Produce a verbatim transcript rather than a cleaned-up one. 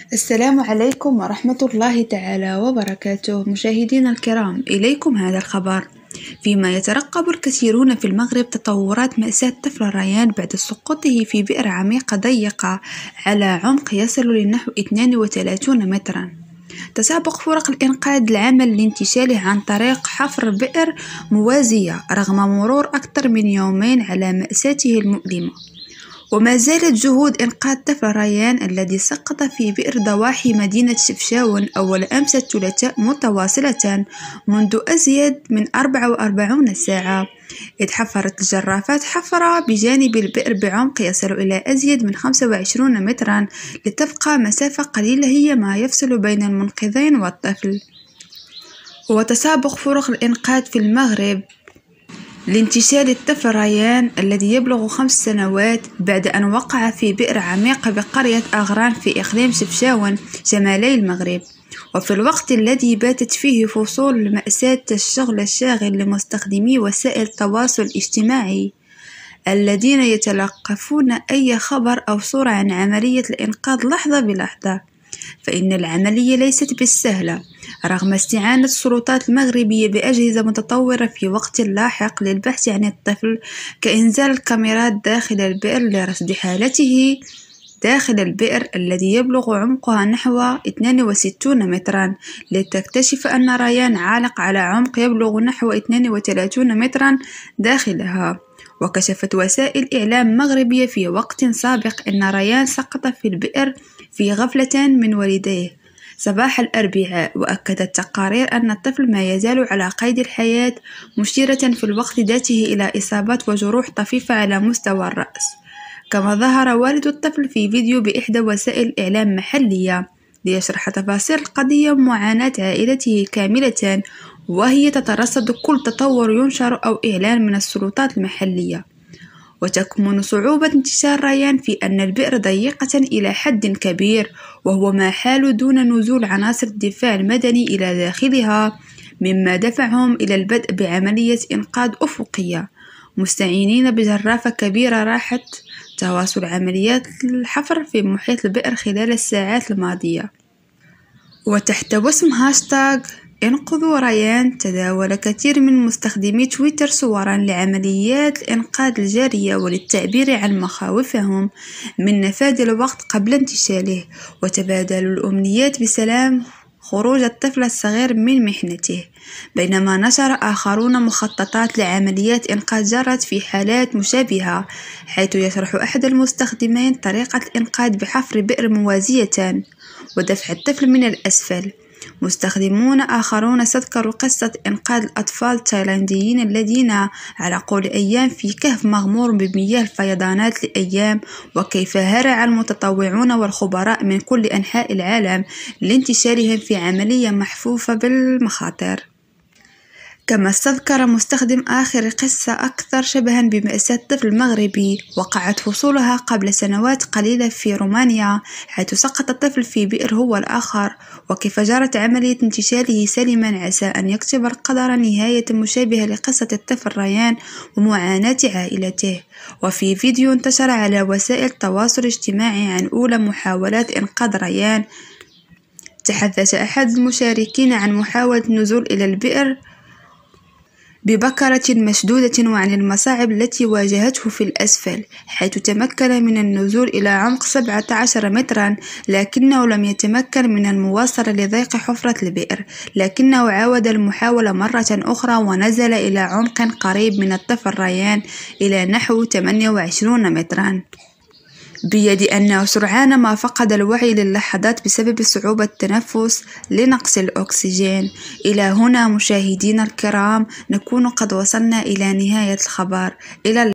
السلام عليكم ورحمة الله تعالى وبركاته. مشاهدينا الكرام، إليكم هذا الخبر. فيما يترقب الكثيرون في المغرب تطورات مأساة طفل ريان بعد سقوطه في بئر عميقة ضيقة على عمق يصل لنحو اثنين وثلاثين مترا. تسابق فرق الإنقاذ العمل لانتشاله عن طريق حفر بئر موازية رغم مرور أكثر من يومين على مأساته المؤلمة. وما زالت جهود إنقاذ طفل ريان الذي سقط في بئر ضواحي مدينة شفشاون أول أمس الثلاثاء متواصلة منذ أزيد من أربع وأربعين ساعة، إذ حفرت الجرافات حفرة بجانب البئر بعمق يصل إلى أزيد من خمسة وعشرين مترا، لتبقى مسافة قليلة هي ما يفصل بين المنقذين والطفل. وتسابق فرق الإنقاذ في المغرب لانتشال الطفل ريان الذي يبلغ خمس سنوات بعد أن وقع في بئر عميق بقرية أغران في إقليم شفشاون شمالي المغرب، وفي الوقت الذي باتت فيه فصول مأساة الشغل الشاغل لمستخدمي وسائل التواصل الاجتماعي الذين يتلقفون أي خبر أو صورة عن عملية الإنقاذ لحظة بلحظة، فإن العملية ليست بالسهلة رغم استعانة السلطات المغربية بأجهزة متطورة في وقت لاحق للبحث عن الطفل، كإنزال الكاميرات داخل البئر لرصد حالته داخل البئر الذي يبلغ عمقها نحو اثنين وستين مترا، لتكتشف أن ريان عالق على عمق يبلغ نحو اثنين وثلاثين مترا داخلها. وكشفت وسائل إعلام مغربية في وقت سابق أن ريان سقط في البئر في غفلة من والديه صباح الأربعاء، وأكدت تقارير أن الطفل ما يزال على قيد الحياة، مشيرة في الوقت ذاته إلى إصابات وجروح طفيفة على مستوى الرأس. كما ظهر والد الطفل في فيديو بإحدى وسائل الإعلام محلية ليشرح تفاصيل القضية ومعاناة عائلته كاملة، وهي تترصد كل تطور ينشر أو إعلان من السلطات المحلية. وتكمن صعوبة انتشار ريان في أن البئر ضيقة إلى حد كبير، وهو ما حال دون نزول عناصر الدفاع المدني إلى داخلها، مما دفعهم إلى البدء بعملية إنقاذ أفقية مستعينين بجرافة كبيرة راحت تواصل عمليات الحفر في محيط البئر خلال الساعات الماضية. وتحت وسم هاشتاغ انقذوا ريان، تداول كثير من مستخدمي تويتر صورا لعمليات الإنقاذ الجارية وللتعبير عن مخاوفهم من نفاذ الوقت قبل انتشاله، وتبادلوا الأمنيات بسلام خروج الطفل الصغير من محنته، بينما نشر آخرون مخططات لعمليات إنقاذ جرت في حالات مشابهة، حيث يشرح أحد المستخدمين طريقة الإنقاذ بحفر بئر موازية ودفع الطفل من الأسفل. مستخدمون آخرون استذكروا قصة إنقاذ الأطفال التايلانديين الذين على قول أيام في كهف مغمور بمياه الفيضانات لأيام، وكيف هرع المتطوعون والخبراء من كل أنحاء العالم لانتشارهم في عملية محفوفة بالمخاطر. كما استذكر مستخدم آخر قصة أكثر شبها بمأساة طفل مغربي وقعت فصولها قبل سنوات قليلة في رومانيا، حيث سقط الطفل في بئر هو الآخر، وكيف جرت عملية انتشاله سلما، عسى أن يكتب القدر نهاية مشابهة لقصة الطفل ريان ومعاناة عائلته. وفي فيديو انتشر على وسائل التواصل الاجتماعي عن أولى محاولات إنقاذ ريان، تحدث أحد المشاركين عن محاولة النزول إلى البئر ببكرة مشدودة وعن المصاعب التي واجهته في الأسفل، حيث تمكن من النزول إلى عمق سبعة عشر مترا، لكنه لم يتمكن من المواصلة لضيق حفرة البئر، لكنه عاود المحاولة مرة أخرى ونزل إلى عمق قريب من الطفل ريان إلى نحو ثمانية وعشرين مترا، بيد أنه سرعان ما فقد الوعي للحظات بسبب صعوبة التنفس لنقص الأكسجين. إلى هنا مشاهدينا الكرام نكون قد وصلنا إلى نهاية الخبر. إلى